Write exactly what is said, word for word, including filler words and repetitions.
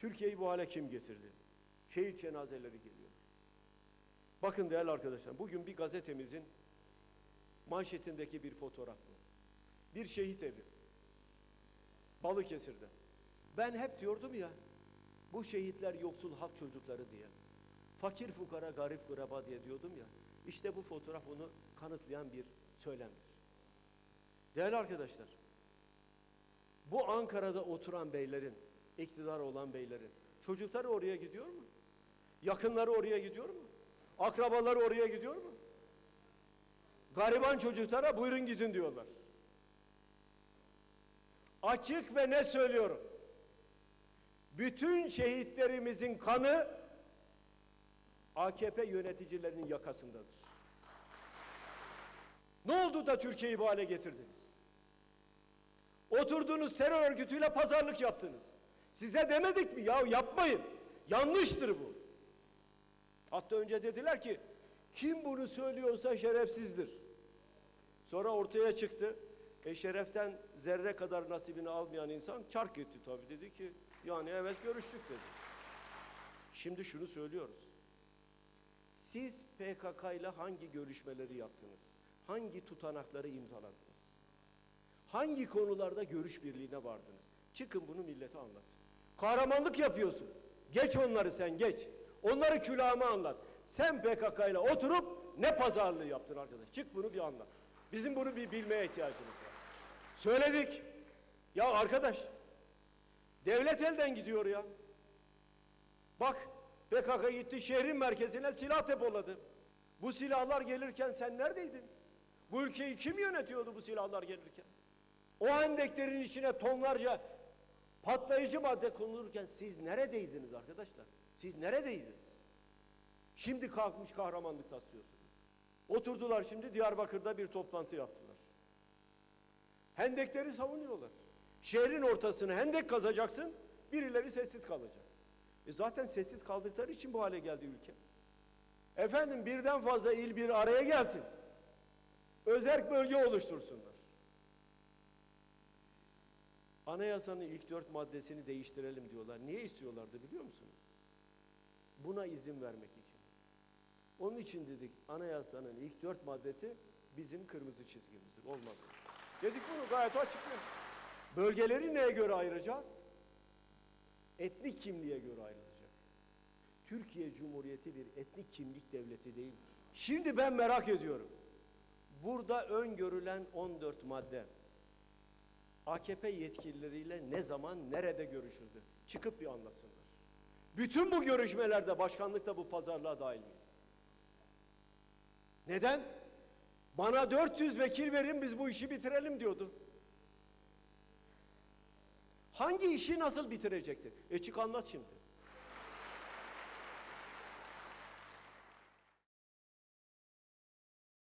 Türkiye'yi bu hale kim getirdi? Şehit cenazeleri geliyor. Bakın değerli arkadaşlar, bugün bir gazetemizin manşetindeki bir fotoğraf bu. Bir şehit evi. Balıkesir'de. Ben hep diyordum ya, bu şehitler yoksul halk çocukları diye. Fakir fukara, garip gureba diye diyordum ya. İşte bu fotoğraf onu kanıtlayan bir söylemdir. Değerli arkadaşlar, bu Ankara'da oturan beylerin, iktidar olan beylerin çocukları oraya gidiyor mu? Yakınları oraya gidiyor mu? Akrabaları oraya gidiyor mu? Gariban çocuklara buyurun gidin diyorlar. Açık ve net söylüyorum. Bütün şehitlerimizin kanı A K P yöneticilerinin yakasındadır. Ne oldu da Türkiye'yi bu hale getirdiniz? Oturduğunuz terör örgütüyle pazarlık yaptınız. Size demedik mi? Ya yapmayın. Yanlıştır bu. Hatta önce dediler ki kim bunu söylüyorsa şerefsizdir. Sonra ortaya çıktı. E şereften zerre kadar nasibini almayan insan çark etti tabii. Dedi ki yani evet görüştük dedi. Şimdi şunu söylüyoruz. Siz P K K ile hangi görüşmeleri yaptınız? Hangi tutanakları imzaladınız? Hangi konularda görüş birliğine vardınız? Çıkın bunu millete anlat. Kahramanlık yapıyorsun. Geç onları sen geç. Onları külahıma anlat. Sen P K K ile oturup ne pazarlığı yaptın arkadaş? Çık bunu bir anlat. Bizim bunu bir bilmeye ihtiyacımız var. Söyledik. Ya arkadaş, devlet elden gidiyor ya. Bak, P K K gitti şehrin merkezine silah depoladı. Bu silahlar gelirken sen neredeydin? Bu ülkeyi kim yönetiyordu bu silahlar gelirken? O hendeklerin içine tonlarca patlayıcı madde konulurken siz neredeydiniz arkadaşlar? Siz neredeydiniz? Şimdi kalkmış kahramanlık taslıyorsunuz. Oturdular şimdi Diyarbakır'da bir toplantı yaptılar. Hendekleri savunuyorlar. Şehrin ortasını hendek kazacaksın, birileri sessiz kalacak. E zaten sessiz kaldıkları için bu hale geldi ülke. Efendim birden fazla il bir araya gelsin. Özerk bölge oluştursunlar. Anayasanın ilk dört maddesini değiştirelim diyorlar. Niye istiyorlardı biliyor musunuz? Buna izin vermek için. Onun için dedik anayasanın ilk dört maddesi bizim kırmızı çizgimizdir. Olmaz. Dedik bunu gayet açık. Bölgeleri neye göre ayıracağız? Etnik kimliğe göre ayrılacak. Türkiye Cumhuriyeti bir etnik kimlik devleti değil. Şimdi ben merak ediyorum. Burada öngörülen on dört madde A K P yetkilileriyle ne zaman, nerede görüşüldü? Çıkıp bir anlasınlar. Bütün bu görüşmelerde başkanlık da bu pazarlığa dahil mi? Neden? Bana dört yüz vekil verin biz bu işi bitirelim diyordu. Hangi işi nasıl bitirecekti? E çık anlat şimdi.